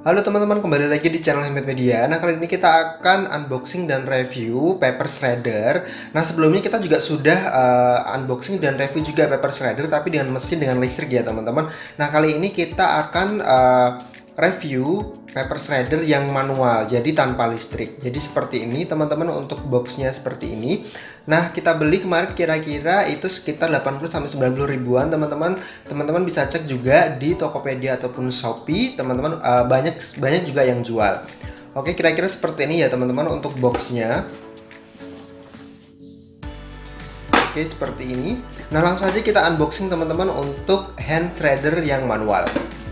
Halo teman-teman, kembali lagi di channel Hemmet Media. Nah, kali ini kita akan unboxing dan review paper shredder. Nah, sebelumnya kita juga sudah unboxing dan review juga paper shredder, tapi dengan mesin dengan listrik ya teman-teman. Nah, kali ini kita akan review paper shredder yang manual, jadi tanpa listrik. Jadi seperti ini teman-teman, untuk boxnya seperti ini. Nah, kita beli kemarin kira-kira itu sekitar 80-90 ribuan teman-teman. Teman-teman bisa cek juga di Tokopedia ataupun Shopee, teman-teman, banyak juga yang jual. Oke, kira-kira seperti ini ya teman-teman untuk boxnya. Oke, seperti ini. Nah, langsung aja kita unboxing teman-teman untuk hand shredder yang manual.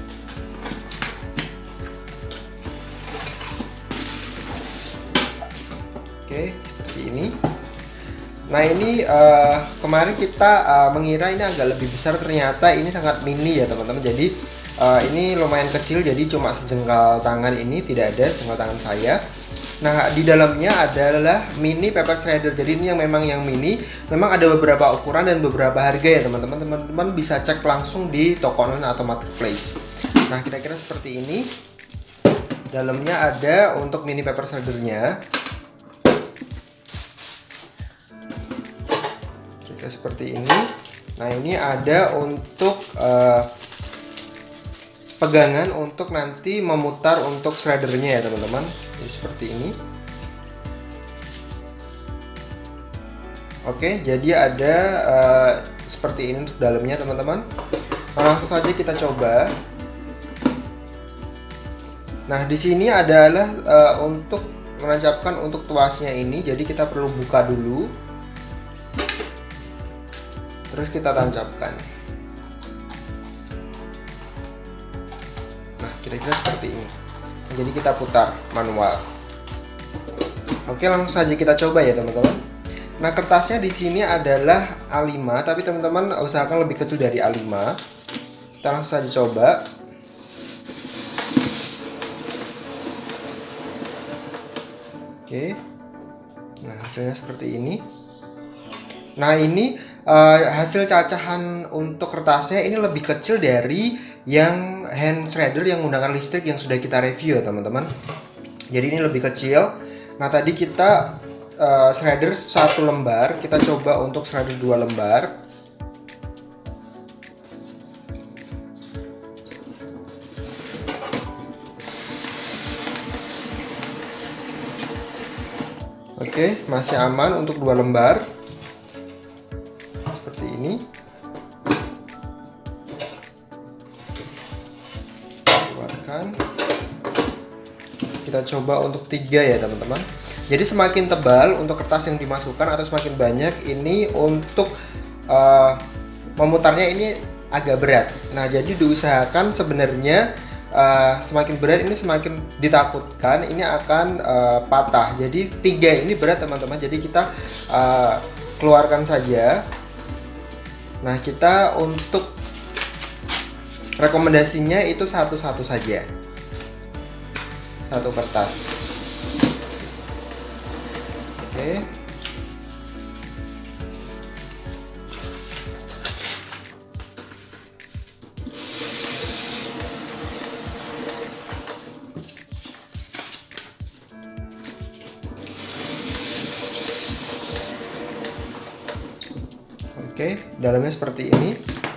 Oke, seperti ini. Nah, ini kemarin kita mengira ini agak lebih besar, ternyata ini sangat mini ya teman-teman. Jadi ini lumayan kecil, jadi cuma sejengkal tangan, ini tidak ada sejengkal tangan saya. Nah, di dalamnya adalah mini paper shredder. Jadi ini yang memang yang mini. Memang ada beberapa ukuran dan beberapa harga ya teman-teman. Teman-teman bisa cek langsung di toko online atau marketplace. Nah, kira-kira seperti ini. Dalamnya ada untuk mini paper shreddernya. Seperti ini. Nah, ini ada untuk pegangan untuk nanti memutar untuk shreddernya ya teman-teman. Jadi seperti ini. Oke, jadi ada seperti ini untuk dalamnya teman-teman. Nah, langsung saja kita coba. Nah, di sini adalah untuk menancapkan untuk tuasnya ini. Jadi kita perlu buka dulu, terus kita tancapkan. Nah, kira-kira seperti ini. Jadi kita putar manual. Oke, langsung saja kita coba ya teman-teman. Nah, kertasnya di sini adalah A5, tapi teman-teman usahakan lebih kecil dari A5. Kita langsung saja coba. Oke. Nah, hasilnya seperti ini. Nah, ini hasil cacahan untuk kertasnya ini lebih kecil dari yang hand shredder yang menggunakan listrik yang sudah kita review ya teman-teman. Jadi ini lebih kecil. Nah, tadi kita shredder 1 lembar, kita coba untuk shredder 2 lembar. Oke, masih aman untuk 2 lembar. Ini keluarkan, kita coba untuk 3 ya teman-teman. Jadi semakin tebal untuk kertas yang dimasukkan atau semakin banyak, ini untuk memutarnya ini agak berat. Nah, jadi diusahakan sebenarnya semakin berat ini semakin ditakutkan ini akan patah. Jadi 3 ini berat teman-teman, jadi kita keluarkan saja. Nah, kita untuk rekomendasinya itu satu-satu saja, 1 kertas. Oke. Oke, dalamnya seperti ini.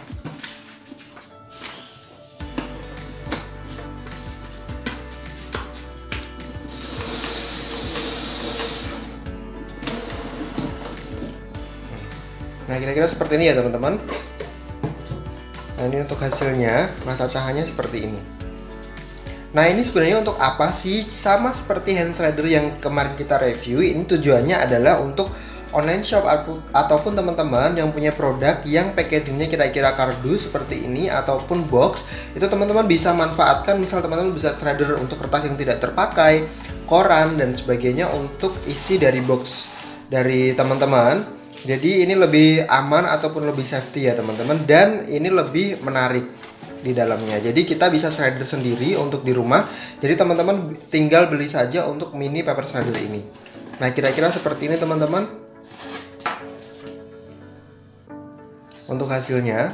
Nah, kira-kira seperti ini ya teman-teman. Nah, ini untuk hasilnya. Nah, cacahannya seperti ini. Nah, ini sebenarnya untuk apa sih? Sama seperti hand shredder yang kemarin kita review. Ini tujuannya adalah untuk online shop ataupun teman-teman yang punya produk yang packagingnya kira-kira kardus seperti ini ataupun box, itu teman-teman bisa manfaatkan. Misal teman-teman bisa shredder untuk kertas yang tidak terpakai, koran dan sebagainya untuk isi dari box dari teman-teman. Jadi ini lebih aman ataupun lebih safety ya teman-teman, dan ini lebih menarik di dalamnya. Jadi kita bisa shredder sendiri untuk di rumah. Jadi teman-teman tinggal beli saja untuk mini paper shredder ini. Nah, kira-kira seperti ini teman-teman untuk hasilnya.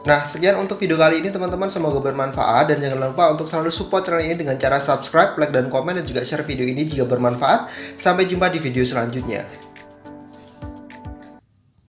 Nah, sekian untuk video kali ini teman-teman, semoga bermanfaat dan jangan lupa untuk selalu support channel ini dengan cara subscribe, like, dan komen, dan juga share video ini jika bermanfaat. Sampai jumpa di video selanjutnya.